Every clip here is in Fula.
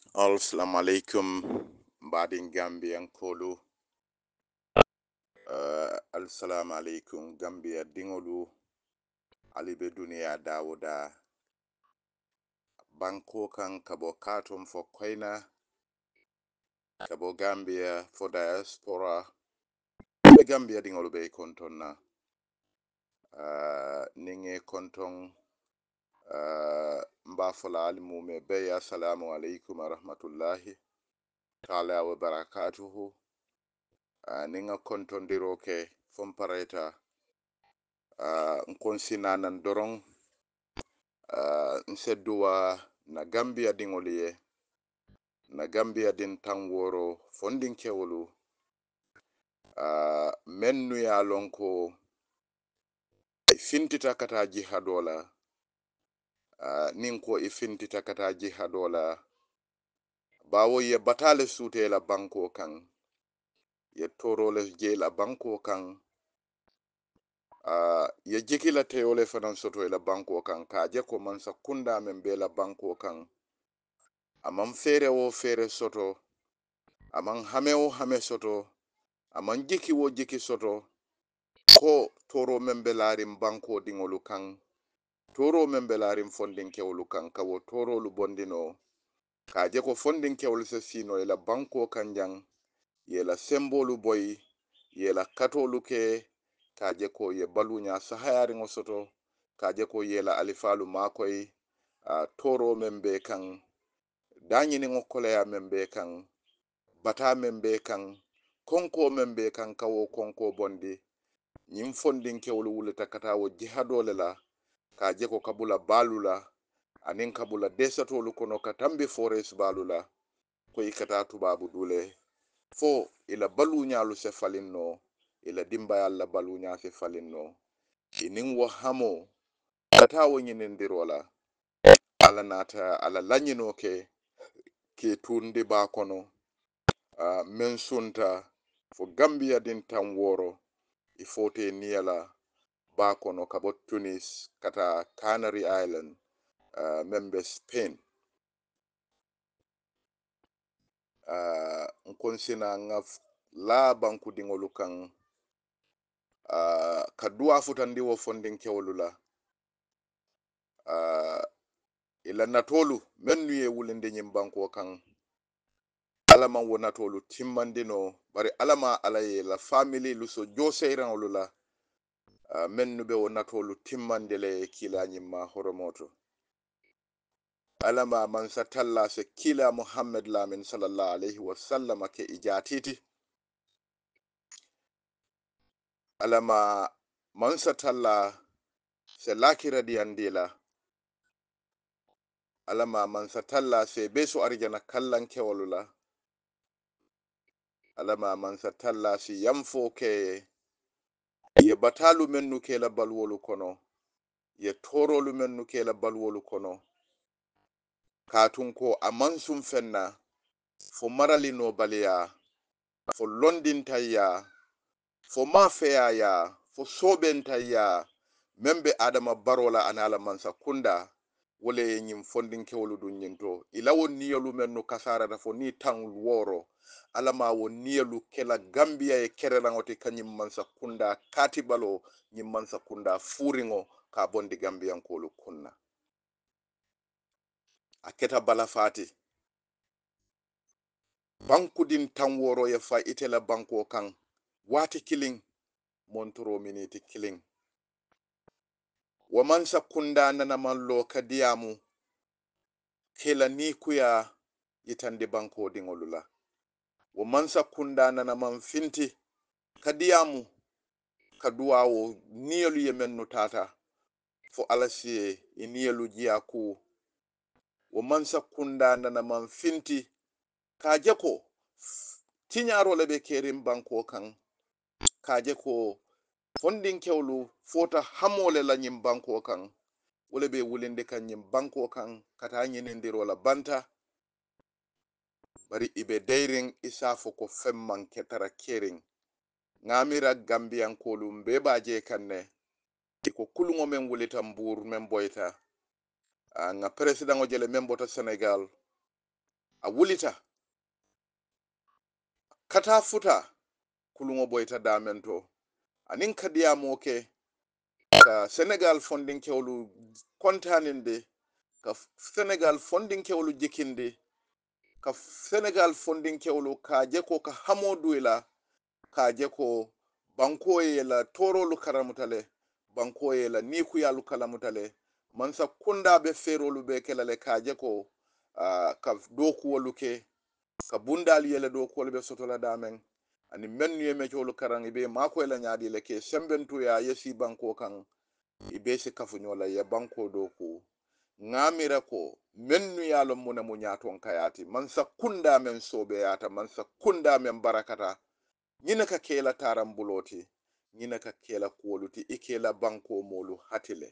Assalamu alaikum mbadin Gambian kolu. Assalamu alaikum Gambia dingolu alibe duniya dawuda banko kan kabo katum fo koina kabo Gambia fo diaspora be Gambia dingolu be konton na ninge konton mbafola alimume be assalamu alaikum wa rahmatullahi taala wa barakatuhu. Ninga konton diroke fom pareta nkonsina nan dorong nsedduwa na Gambia dingoliye na Gambia din tan woro fondin kewolu mennu ya lonko ifintita kata jihadola nin ko ifintita kata jihadola bawo ye batale sute la banko kan ye torole je la banko kan ye jikila teyole fanan soto la banko kan ka je ko man sakunda men be la banko kan aman fere wo fere soto aman hame wo hame soto aman jiki wo jiki soto ko toro men be larim banko dingolu kan toro men be larim fondin kewolu kan kawo toro lu bondino ka je ko fondin kewolu se sino la banko kan jang yela sembolu boy yela katolu ke ka je ko ye balunya sahayari ngo soto ka je ko yela alifalu makoy toro men be kan danyini ngo koleya men be kan bata men be kan konko men be kan kawo konko bondi nyim fondin kewolu wulita kata wo jihadole la ka je ko kabula balula anin kabula desatolu kono ka tambi forest balula ko ikata tubabu dule fo ila baluñalu se falinno ila dimbayal la baluña se falinno inin wo hamo kata wo ñinindirola ala nata ala lañino ke tundi ba kono men sunta fo Gambia din tan woro ifote niyala ba kono kabo Tunis kata Canary Island membe Spain nkonsina ngaf la banku dingolu kan ka duwa futandi wo fondin kewolu la ila natolu mennu ye wulinde nyim banko kan alama wo natolu timmandino bari alama alaye la family lu so joseyran la mennu be wo natolu timmandele kila nyimma horomoto alama man satalla se kila Muhammad lamin sallallahu alaihi wasallam ke ijatiti alama man satalla se lakira diyandila alama man satalla se beso arjana kallan kewalula alama man satalla si yamfo ke ye batalu mennu ke la balwolu kono ye torolu mennu ke la balwolu kono katun ko amansum fenna fo marali no baliya fo londintayya fo mafeyaya fo sobentayya membe adama barola anala mansa kunda wole nyim fondin kewolu dun nyinto ila won niyolu mennu kasarata fo ni tan woro alama won niyelu kela Gambia e kerelangote kanyim mansa kunda katibalo nyim mansa kunda furingo ka bondi Gambian kolu kunna aketa bala fati banku din tan woro ye fa itela banko kan wati killing montoro miniti killing waman sakunda nana mallo kadiyamu kela ni kuya yitande banko dingolula waman sakunda nana man finti kadiyamu kaduwawo niyelu yemennu tata fo alasiye niyelu jiyaku waman sakunda nana man finti kaje ko tinyaro lebe kerim banko kan kaje ko fondin kewlu fota hamole la nyim banko kan wole be wulinde kan nyim banko kan kata nyinindiro la banta bari ibe dairin isafo ko femman ketara kering ngamira Gambian kolum be baje kanne iko kulungo men wulita mbur men boyta nga president o jele men bota Senegal a wulita kata futa kulungo boyta damento anin kadiyamo ke ka Senegal fondin kewlu kontaninde ka Senegal fondin kewlu jikinde ka Senegal fondin kewlu ka je ko ka hamoduila ka je ko banko la torolu karamutale banko la nikuyalu kalamutale mansa kunda be ferolu be kelale ka je ko ka dokuwolu ke ka bundal yele dokuwolu be sotola damen ani mennu ye mecolu karan ibe mako la nyaadi le ke sembentu ya yesi banko kan ibe se kafunyola ya banko doku ngamira ko mennu yalo muna mu nyaton kayati mansa kunda men sobe yata mansa kunda men barakata ñina ka kela tarambuloti ñina ka kela kuwoluti ikela banko molu hatile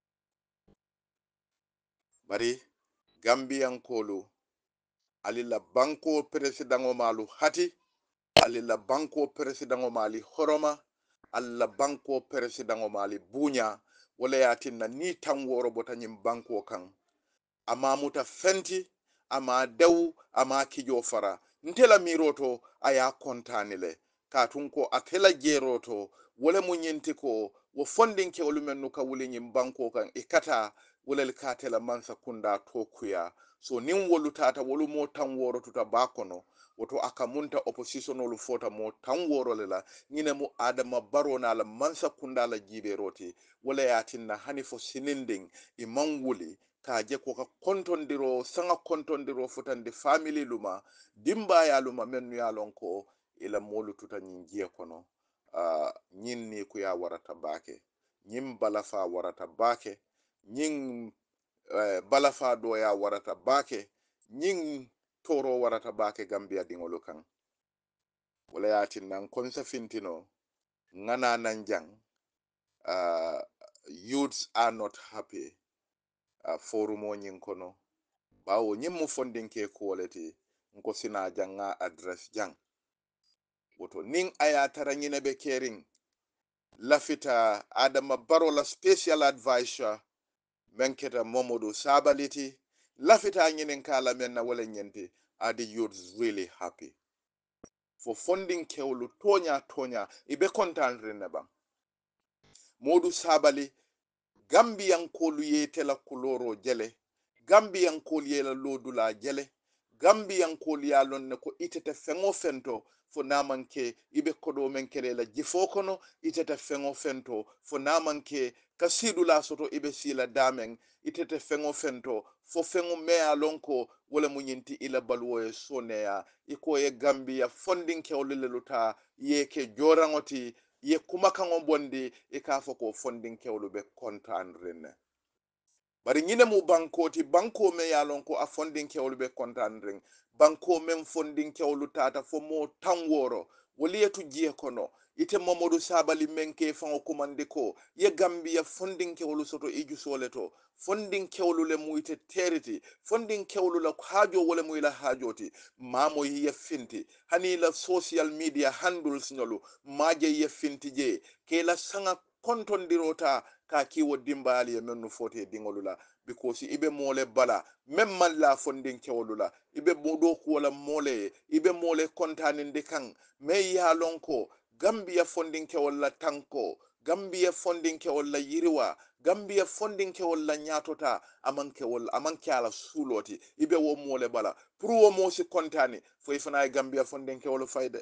bari gambiyankolu alila banko presidango malu hati alila banko presidango mali horoma alla banko presidango mali bunya wala yatinna ni tan woro bota ñim banko kan ama muta fenti ama dew ama kijo fara ntela miroto aya kontanile katun ko atela jeroto wala mu nyinti ko wo fondin ke wolu mennu ka wuli nyim banko kan ikata wala ka tela mansa kunda tokuya so nin wolu tata wolu mo tan woro tuta bakono woto aka munta opposition wolu fota mo tan woro lela ngine mu adama baro na la mansa kunda la jibe roti wala yatinna hani fo sininding imam wuli ka je ko ka kontondiro sanga kontondiro futande family luma dimba ya luma mennu ya lon ko ila molu tuta nyin jiya kono nyin ni ku ya warata bake nyin balafa warata bake nyin balafa do ya warata bake nyin toro warata bake gambia dingolo kan wala yatin nan konsa fintino ngana nan jang youths are not happy forumo nyin kono bawo ñim mu fondinke quality nko sina janga address jang woto ning aya tara ñine be kering lafita adama baro la special advisor menketa momodu sabaliti lafita ñinin kala men na wala ñente are the youths really happy for funding kewlu tonya ibe content reneba modu sabali gambiyankolu ye tela kuloro jele gambiyankolu ye la lodula jele gambiyankolu ya lon ne ko itete fengo fento fo namanke ibe kodo men kere la jifo kono itete fengo fento fo namanke kasidu la soto ibe sila damen itete fengo fento fo fengo mea lonko wala munyinti ila balwo e soneya iko ye gambia funding ke olele luta ye ke jorangoti ye kuma kan bondi e ka fo ko funding kewlu be kontan renne bari ñine mu bankoti banko me yalon ko a funding kewlu be kontan ren banko men funding kewlu tata fo mo tan woro waliyetu jiye kono ite momodu sabali menke fango kumande ko ye gambia funding kewlu soto iju soleto funding kewlu le muite teriti funding kewlu la hajo wala muila hajoti mamo ye finti hani la social media handles nyolu maje ye finti je ke la sanga kontondirota ka kiwo dimbali e mennu fote dingolula because ibe mole bala memman la funding kewlula ibe bodo ko wala mole ibe mole kontaninde kan me ya lonko gambia funding kewol la tanko gambia funding kewol la yiriwa gambia funding kewol la nyatota amanke ala suloti ibe wo mole bala pour wo mo si kontani fo ifana gambia funding kewol fayde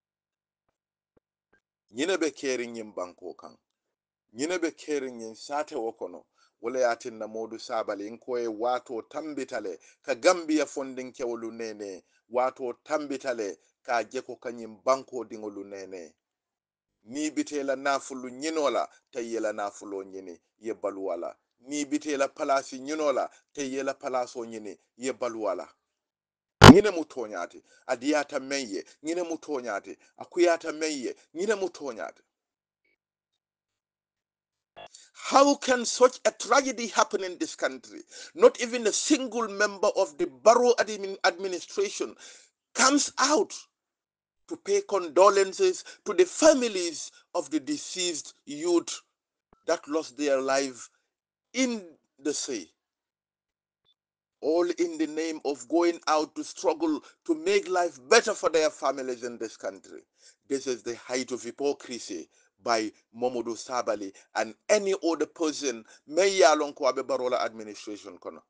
ñine be keri ñim banko kan ñine be keri ñin sate wo kono wala yatinna modu sabali in koye wato tambitale ka gambia funding kewolu nene wato tambitale ka jeko kanyim banko dingolu nene ni bitela nafulu ñinola tayyela nafulo ñini ye baluwala ni bitela palasi ñinola tayyela palaso ñini ye baluwala ñine mu toñati adiyata menye ñine mu toñati akuyata menye ñine mu toñati. How can such a tragedy happen in this country? Not even a single member of the borough administration comes out to pay condolences to the families of the deceased youth that lost their life in the sea. All in the name of of going out to struggle to make life better for their families in this country. This is the height of hypocrisy by Momodu Sabali and any other person may yalon ko abe barola administration kono.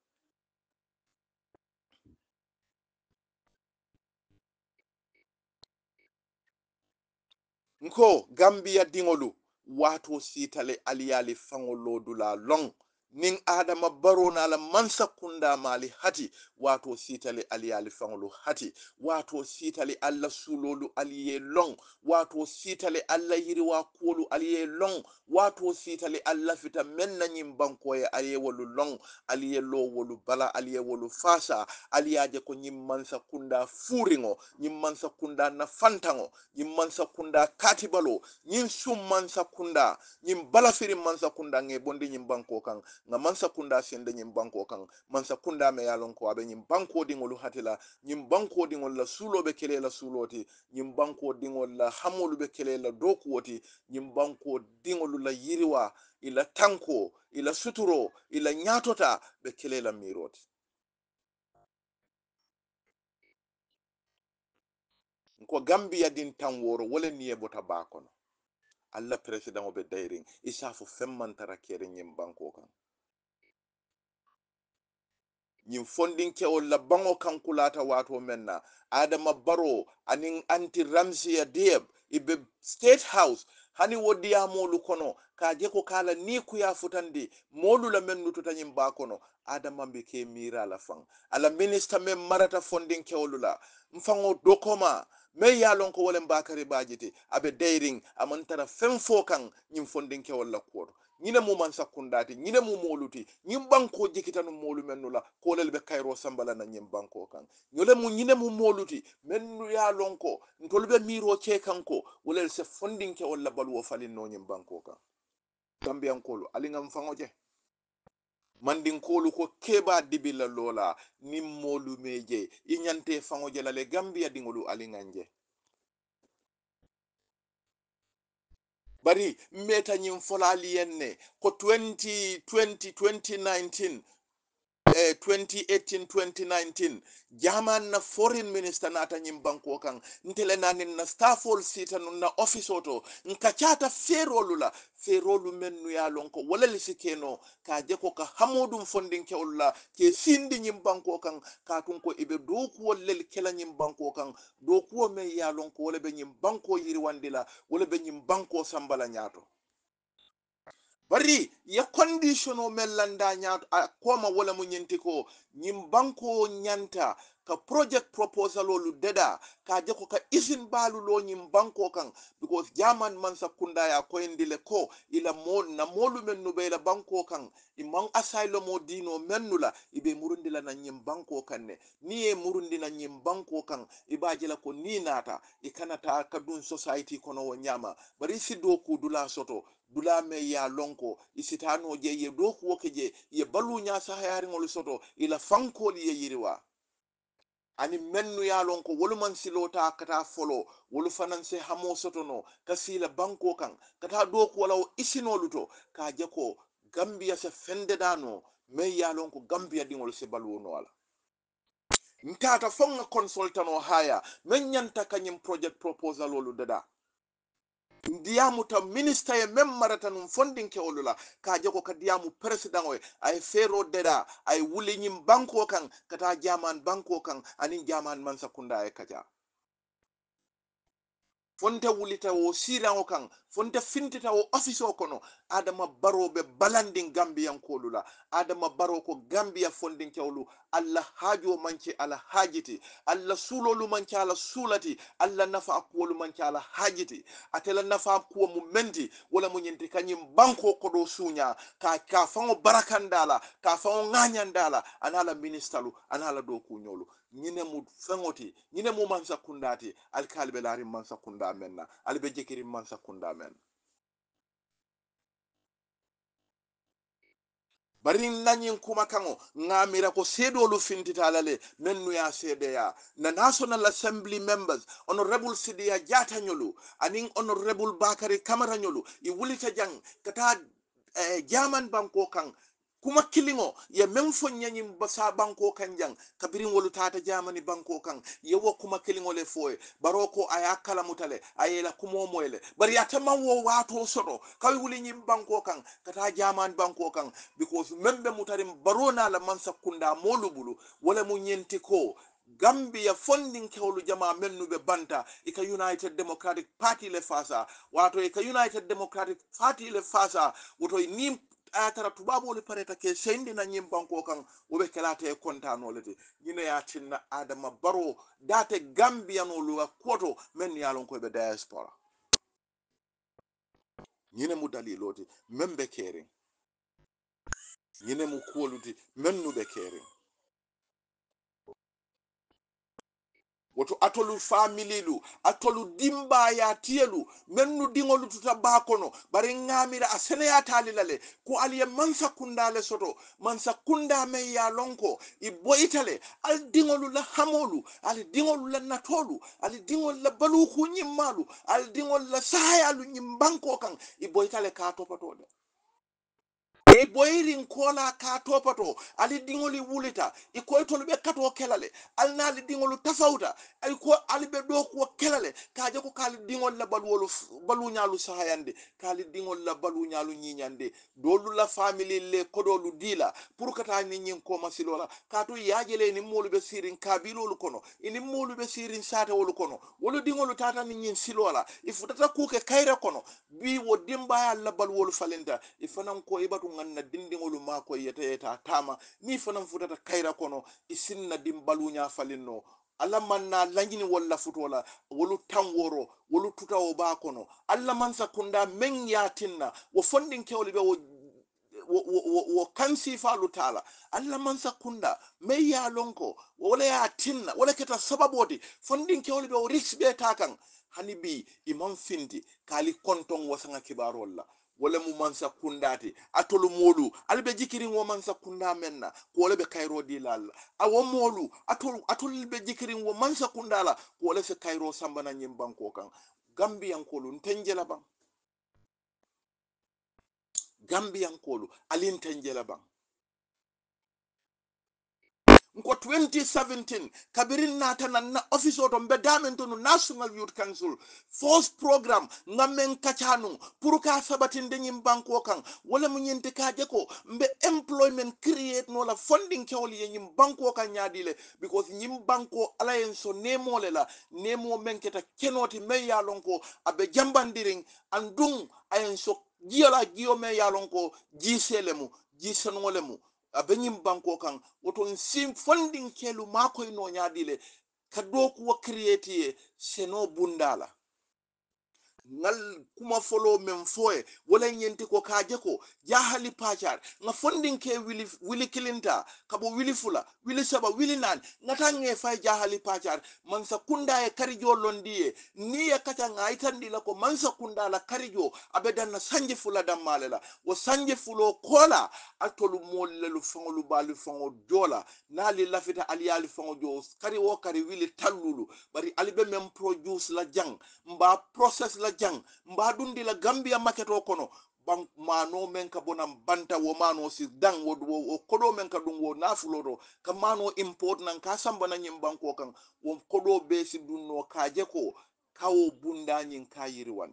Nko Gambia dingolu wato sitale aliyali fangolo dula long nin adama baro na la mansa kunda mali hati wato sitale aliyali fangolo hati wato sitale alla sulolu aliye long wato sitale alla yiriwa kolu aliye long wato sitale alla fita menna nyimbanko ye aliye wolu long aliye lo wolu bala aliye wolu fasa aliyaje ko nyimmansa kunda furingo nyimmansa kunda na fantango nyimmansa kunda katibalo nyin sum mansa kunda nyim balafiri mansa kunda nge bondi nyim banko kan nga mansa kunda sende nyim banko kan mansa kunda me yalon ko abe nyim banko dingolu hatila nyim banko dingol la sulo be kele la suloti nyim banko dingol la hamolu be kele la doku woti nyim banko dingolu la yiriwa ila tanko ila suturo ila nyatota be kele la miroti ko Gambia din tan woro wala niye bota bakono alla president o be dairing isafu femmantara kere nyim banko kan nyim fondin kewol la bango kan kulata wato menna adama baro anin anti ramsia dieb ibe state house hani wodi ya molu kono ka je ko kala ni ku ya futandi molu la mennu to tanyim ba kono adama be ke mira la fang ala minister men marata fondin kewolula mfango dokoma me ya lon ko wolen bakari bajiti abe dairing amantara fenfo kan nyim fondin kewol la ko ñine mu man sakkundati ñine mu moluti ñim banko jikitanu molu mennu la kolel be kayro sambala na ñim banko kan ñole mu ñine mu moluti mennu ya lonko ntol be miro ke kanko wolel se fondinke walla baluwo falin no ñim banko kan gambiyankolu alingam fangoje mandinkolu ko keba dibila lola nim molu meje iñante fangoje la le gambia dingolu alinganje bari meta ñim folali yenne ko 2019 2018 jaman na foreign minister nata ñim banko kan ntele nanin na staffol sita nun na office oto nka chata ferolu la ferolu mennu ya lon ko wala li sikeno ka je ko ka hamodum fondin kewla ke sindi ñim banko kan ka tun ko ibe doku wallel kela ñim banko kan doku me ya lon ko wala be ñim banko yiri wandila wala be ñim banko sambala nyato bari ya condition o mellanda nya koma wala mu nyenti ko nyim banko nyanta ka project proposal olu deda ka je ko ka isin balu lo nyim banko kan because jaman man sakunda ya ko indile ko ila mo na molu mennu be la banko kan imman asylum o dino mennula ibe murundila na nyim banko kan ne ni e murundi na nyim banko kan ibaje la ko ni nata e kanata kadun society kono wo nyama bari si do ku dula soto dula me ya lonko isitano je ye doku woke je ye balu nya sahayari ngol soto ila fankoli ye yiriwa ani mennu ya lonko wolu man silota kata folo wolu fanan se hamo soto no kasila banko kan kata doku wala isinolu to ka je ko gambia se fende dano me ya lonko gambia dingol se balu no wala ntata fonga consultant o haya men nyanta kanyim project proposal wolu dada ndiyamu ta minister ye mem marata num fondin ke olula ka jago ka diyamu president o ay fero deda ay wuli nyim banko kan kata jaman banko kan anin jaman man sakunda e kaja fonte wulita wo siran o kan fonte fintita wo office o kono adama baro be balandin gambiyan kolula adama baro ko gambia fondin kewlu alla hajo manke ala hajiti alla sulolu manke ala sulati alla nafa kuwolu manke ala hajiti atela nafa kuwo mu menti wala mu nyinti kanyim banko kodo sunya ka fango barakandala ka fango nganyandala anala ministalu anala do kunyolu ñine mu fengoti ñine mu mansa kundati alkalbe lari mansa kunda menna albe jekiri mansa kunda men bari nanyin kuma kango ngamira ko sedolu fintita lale mennu ya sede ya na national assembly members honorable sidia jata nyolu anin honorable bakari kamara nyolu i wulita jang kata jaman banko kan kuma kilingo ye men fo nyanyim basa banko kanjang kabirin wolu tata jamani banko kan ye wo kuma kilingo le foye baroko aya kala mutale ayela kumo moyle bari atama wo wato soto kawi wuli nyim banko kan kata jamani banko kan because membe mutarim barona la mansa kunda molubulu wala mu nyenti ko Gambia funding kewlu jama mennube banta ika United Democratic Party le fasa wato ika United Democratic Party le fasa woto ni atara tubabolu pareta ke sendi na nyim banko kan wobe kelate kontano lete nyine ya tinna adama baro date Gambia no luga koto men yalon ko be diaspora nyine mu daliloti membe kering nyine mu koluti mennu be kering woto atolu famililu atolu dimba ya tielu mennu dingolu tuta bakono bari ngamira asene ya talilale ko aliye mansa kundale soto mansa kunda me ya lonko i boyitale al dingolu la hamolu al dingolu la natolu al dingolu la baluku nyimmalu al dingolu la sahayalu nyimbanko kan i boyitale ka topatode e boyirin kola ka topato ali dingoli wulita e koytol be kato kelale alnaali dingolu tafawta ay ko ali be do ko kelale kaje ko kali dingol la balu nyaalu sahayande kali dingol la balu nyaalu nyinyande dolu la family le kodolu dila pour kata ni nyin ko masilola kato yaajele ni molu be sirin kabilolu kono ini molu be sirin sata wolu kono wolu dingolu tata ni nyin silola ifutata kuke kayra kono bi wo dimba ya la balu falenta ifanan ko ibatu nganna dindingolu ma ko yeta tama ni fanan futata kayra kono isinna dimbalunya falinno alla manna langini walla futola wolu tanworo wolu tutawo ba kono alla man sakunda men yatinna wo fondin kewle be wo kansi falu tala alla man sakunda me ya lonko wala ya tinna wala keta sababodi fondin kewle be o risk be takan hani bi imam findi kali konton wasanga kibarolla wala mu mansa kundati atolu molu albe jikirin wo mansa kunda menna ko wala be kayro dilal awo molu atol be jikirin wo mansa kundala ko wala se kayro sambana nyim banko kan gambiyan kolu ntenjela ban gambiyan kolu alin tenjela ban nko 2017 kabirin nata na office oto mbe damen to no National Youth Council force program ngamen kachanu pour ka sabatin de nyim banko kan wala mu nyente ka je ko mbe employment create no la funding kewli ye nyim banko kan nyaadile because nyim banko alliance so nemole la nemo menketa kenoti me yalonko abe jambandiring andung ayen so jiala jiyo me yalonko jiselemu jisenolemu abenyim banko kan woton sim funding kelu mako ino nyadile kadoku wa create seno bundala ngal kuma folo men foye wala nyenti ko kaje ko jahali pachar nga funding ke wili kilinta kabo wili fula wili saba wili nan ngata nge fay jahali pachar mansa kunda e karijo londiye ni e kata nga itandi la ko mansa kunda la karijo abedan na sanje fula dammalela wo sanje fulo kola atolu mollelu fangolu balu fango jola nali lafita aliyali fango jo kari wo kari wili tallulu bari alibe mem produce la jang mba process la jang mba dundi la Gambia market o kono bank mano men ka bonam banta wo mano si dang wo kodo men ka dum wo nafulodo ka mano import nan ka samba na nyim banko kan wo kodo be si dunno kaje ko kawo bunda nyin kayiri wan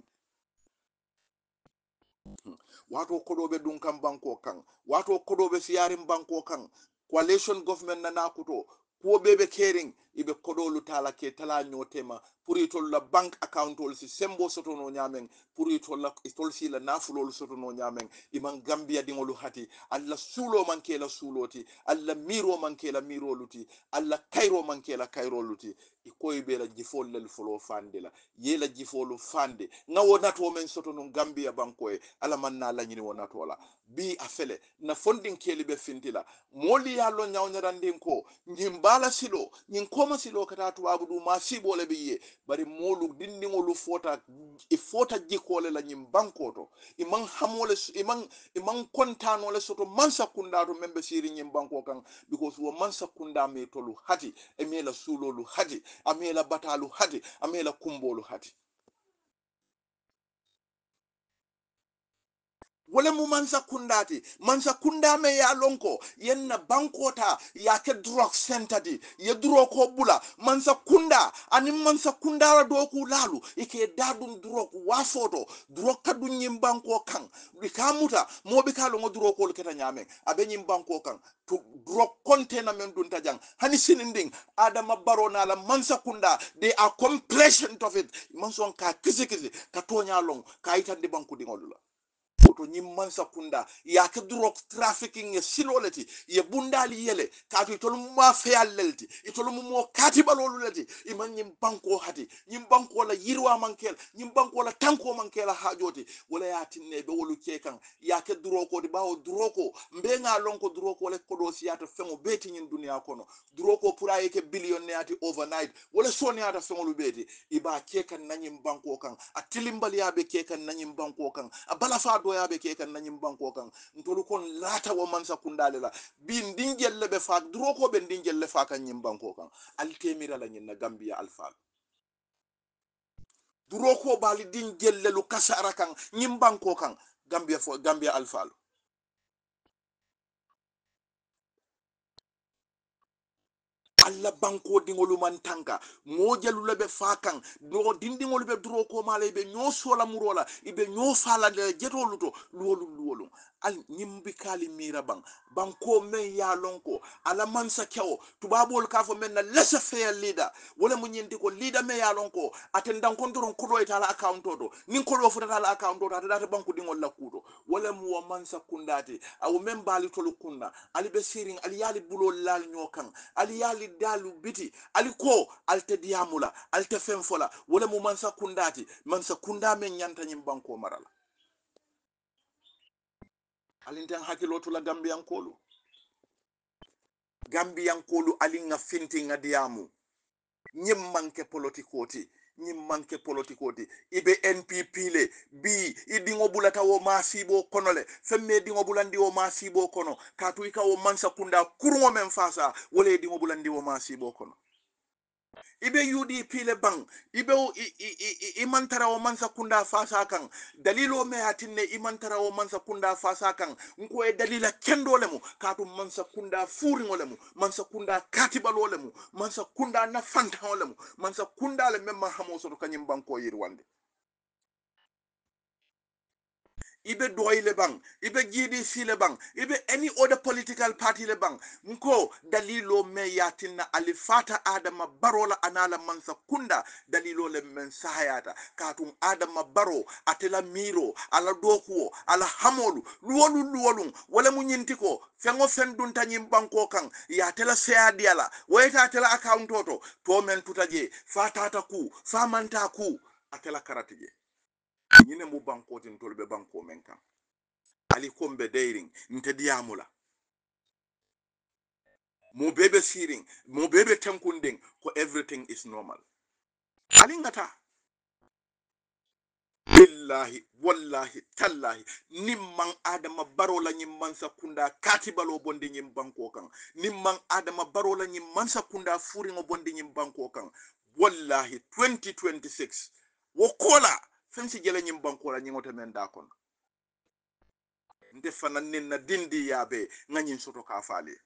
wato kodobe dun kan banko kan wato kodobe siyarin banko kan coalition government na nakuto ko bebe kering ibe kodolu tala ke tala nyotema pour itol la bank account ol si sembo soto no nyamen pour itol la itol si la nafulol soto no nyamen iman gambia dingolu hati alla sulo man ke la suloti alla miro man ke la miro luti alla kairo man ke la kairo luti ikoy be la jifol lel folo fande la ye la jifolu fande ngawo nato men soto no gambia banko e ala man na la nyini wonato la bi afele na fondin keli be fintila moli ya lo nyawnyrandin ko nyimbala silo nyin koma silo kata to abudu ma sibo le biye bari molu dindingolu fota e fota jikole la nyim bankoto iman hamole iman kontano le soto mansa kunda to membe siri nyim banko kan because wo mansa kunda me tolu hati e mela sulolu hati amela batalu hati amela kumbolu hati wala mu mansa kunda me ya lonko yenna bankota ya ke drug center di ye drug ko bula mansa kunda ani mansa kunda la do ku lalu ike dadum drug wa foto drug kadu nyim banko kan bikamuta mo bikalo ngo drug ko keta nyame abe nyim banko kan to drug container men dun tajang hani sininding adama barona la mansa kunda they are complacent of it manson ka kisi ka tonya long ka itande banku dingolula oto nyimman sakunda ya ke drug trafficking ye siloleti ye bundali yele katu itolu ma feyal lelti itolu mo katibalolu leti iman nyim banko hati nyim banko la yirwa mankel nyim banko la tanko mankela hajoti wala ya tinne be wolu kekan ya ke droko di bawo droko mbe nga lonko droko le kodo siyata fengo beti nyin dunia kono droko pura yake billionaire ati overnight wala soni ata fengo lu beti iba kekan nanyim banko kan atilimbali ya be kekan nanyim banko kan abala fa do ya be kekan nanyim banko kan ntolu kon lata wo mansa kundale la bi ndingel be fa droko be ndingel le fa kan nyim banko kan altemira la nyin na gambia alfa droko bali dingel le lu kasara kan nyim banko kan gambia alfa alla banko dingolu man tanka mo jalu lebe fakan do dindingolu be duro ko mala be nyo sola murola ibe nyo fala de jetolu to luwolu al nyimbi kali mira banko men ya lonko ala mansa kewo tubabol ka fo men na laisse faire leader wala mu nyindi ko leader me ya lonko atendan kontoron kudo itala account to nin ko do futata ala account to data banko dingol la kudo wala mu wa mansa kundati aw men bali tolu kunna ali be siring ali yali bulo lal nyokan ali yali dalu biti ali ko alte diamula alte femfola wala mu mansa kundati mansa kunda men nyanta nyim banko marala alintan hakilotu la gambian kolu alinga finti nga diamu nyim manke politikoti nyim manke politikoti ibe npp le bi idingo bulata wo masibo kono le femme dingo bulandi wo masibo kono katu ika wo mansa kunda kurungo men fasa wala dingo bulandi wo masibo kono ibe UDP le bang ibe imantara o mansa kunda fasa kan dalilo me hatinne imantara o mansa kunda fasa kan nko e dalila kendo lemu katu mansa kunda furi ngolemu mansa kunda katibalo lemu mansa kunda na fanta lemu mansa kunda le memma hamoso to kanyim banko yirwande ibe doy le bang ibe GDC le bang ibe any other political party le bang nko dalilo me yatinna alifata adama barola anala mansa kunda dalilo le men sahayata katum adama baro atela miro ala dokuo ala hamolu luwolu wala mu nyintiko fengo fendun tanyim banko kan ya tela seadiala wayta tela account to men tutaje fatata ku famanta ku atela karatije nyine mu banko tin tolbe banko men kan ali kombe dairing nte diamula mo bebe siring mo bebe tankunding ko everything is normal ali ngata billahi wallahi tallahi nimman adama barola nyim mansa kunda katibalo bondi nyim banko kan nimman adama barola nyim mansa kunda furingo bondi nyim banko kan wallahi 2026 wokola fensi jele nyim banko la nyingote men dakon nte fanan nin na dindi yabe nganyin soto ka fale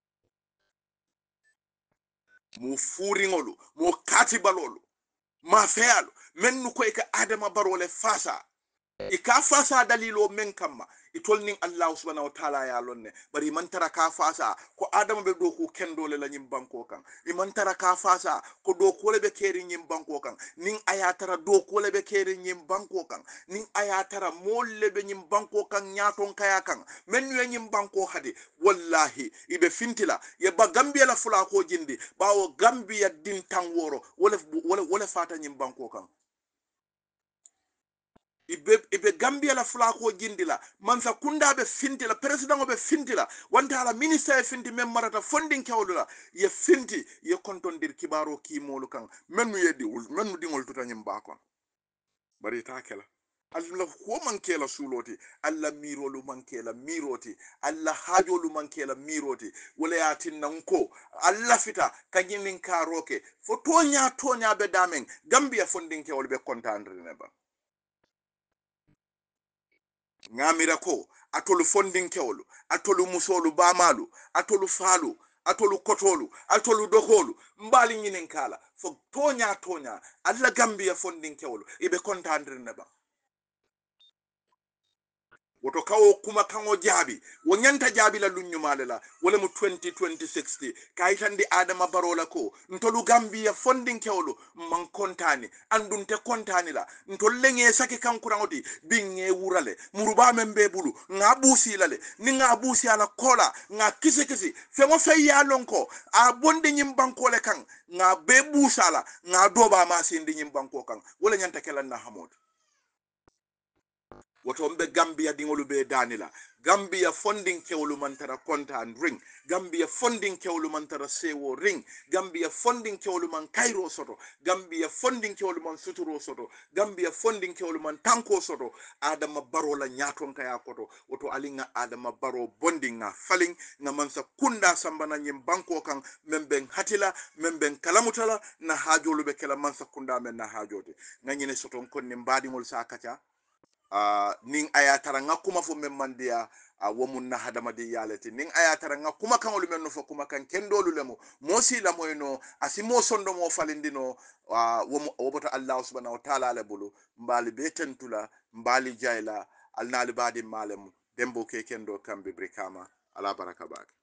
mo furingolu mo katibalolu ma feyalu men nu ko e ka adama barole fasa e ka fasa dalilo men kamma e tolnin allah subhanahu wa ta'ala ya lonne bari man tara ka fasa ko adama be do ko kendole la nyim banko kan e man tara ka fasa ko do ko le be keri nyim banko kan nin aya tara do ko le be keri nyim banko kan nin aya tara molle be nyim banko kan nyaton kaya kan men yu nyim banko hade wallahi ibe fintila ye ba gambia la fula ko jindi bawo gambia din tan woro wala fata nyim banko kan ibe gambia la flako jindila mansa kunda be fintila president be fintila wanta ala minister e finti mem marata funding kawlula ye finti ye kontondir kibaro ki molu kan mennu yeddi mennu dingol tutanyim bakon bari ta kala alla ko mankela suloti alla mirolu mankela miroti alla hajolu mankela miroti wala yatin nanko alla fita kanyinin karoke fo tonya be damen gambia funding kewol be contendre ne ba ngamira ko atolu fondin kewlu atolu musolu bamalu atolu falu atolu kotolu atolu dokolu mbali nyinin kala fo tonya alla gambia fondin kewlu ibe kontandre neba woto kawo kuma kango jaabi wo nyanta jaabi la lunyumale la wala mu 2060 kayitandi adama barola ko ntolu gambia fondin kewlu man kontani andunte kontani la ntol lenge saki kankurangoti binge wurale muruba membe bulu nga busi lale ni nga busi ala kola nga kisi fengo fe ya lonko a bonde nyim banko le kan nga be busala nga doba ma sindi nyim banko kan wala nyanta kelan na hamod woto mbe gambia dingolu be danila gambia funding kewlu mantara kontan ring gambia funding kewlu mantara sewo ring gambia funding kewlu man kairo soto gambia funding kewlu man suturo soto gambia funding kewlu man tanko soto adama baro la nyaton kaya koto woto alinga adama baro bonding nga faling nga mansa kunda sambana nyim banko kan memben hatila memben kalamutala na hajolu be kala mansa kunda men na hajote nga nyine soto konni mbadi mol sakata ning aya tara nga kuma fo men mandiya womun na hadamadi yalati ning aya tara nga kuma kan olu men no fo kuma kan kendolu lemo mosi la moyno asimo sondo mo falindino woboto allah subhanahu wa ta'ala la bulu mbali betentula mbali jayla alnali badi malem dembo ke kendo kambe brikama ala baraka bak